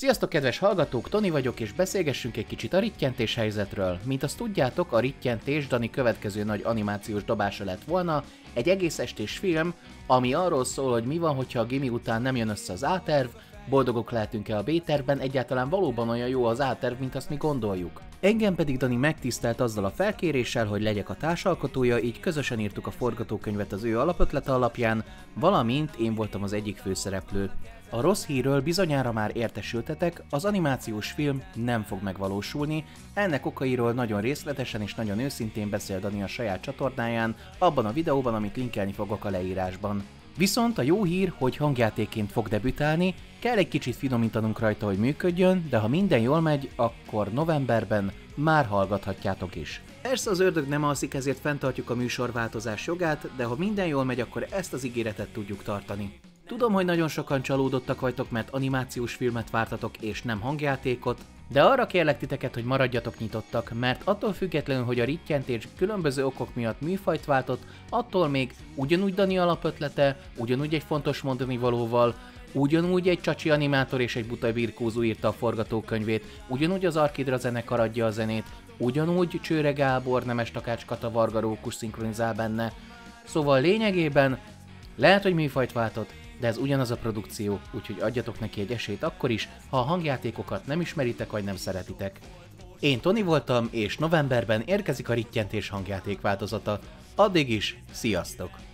Sziasztok kedves hallgatók, Toni vagyok, és beszélgessünk egy kicsit a rittyentés helyzetről. Mint azt tudjátok, a rittyentés Dani következő nagy animációs dobása lett volna, egy egész estés film, ami arról szól, hogy mi van, hogyha a gimi után nem jön össze az A-terv, boldogok lehetünk-e a B-tervben, egyáltalán valóban olyan jó az A-terv, mint azt mi gondoljuk. Engem pedig Dani megtisztelt azzal a felkéréssel, hogy legyek a társalkotója, így közösen írtuk a forgatókönyvet az ő alapötlete alapján, valamint én voltam az egyik főszereplő. A rossz hírről bizonyára már értesültetek, az animációs film nem fog megvalósulni, ennek okairól nagyon részletesen és nagyon őszintén beszél Dani a saját csatornáján, abban a videóban, amit linkelni fogok a leírásban. Viszont a jó hír, hogy hangjátékként fog debütálni, kell egy kicsit finomítanunk rajta, hogy működjön, de ha minden jól megy, akkor novemberben már hallgathatjátok is. Persze az ördög nem alszik, ezért fenntartjuk a műsorváltozás jogát, de ha minden jól megy, akkor ezt az ígéretet tudjuk tartani. Tudom, hogy nagyon sokan csalódottak vagytok, mert animációs filmet vártatok és nem hangjátékot, de arra kérlek titeket, hogy maradjatok nyitottak, mert attól függetlenül, hogy a rittyentés különböző okok miatt műfajt váltott, attól még ugyanúgy Dani alapötlete, ugyanúgy egy fontos mondani valóval, ugyanúgy egy csacsi animátor és egy buta birkózó írta a forgatókönyvét, ugyanúgy az Arkidra zenekar adja a zenét, ugyanúgy Csőre Gábor, Nemes Takács Kata, Varga Rókus szinkronizál benne. Szóval lényegében lehet, hogy műfajt váltott, de ez ugyanaz a produkció, úgyhogy adjatok neki egy esélyt akkor is, ha a hangjátékokat nem ismeritek vagy nem szeretitek. Én Toni voltam, és novemberben érkezik a rittyentés hangjáték változata. Addig is, sziasztok!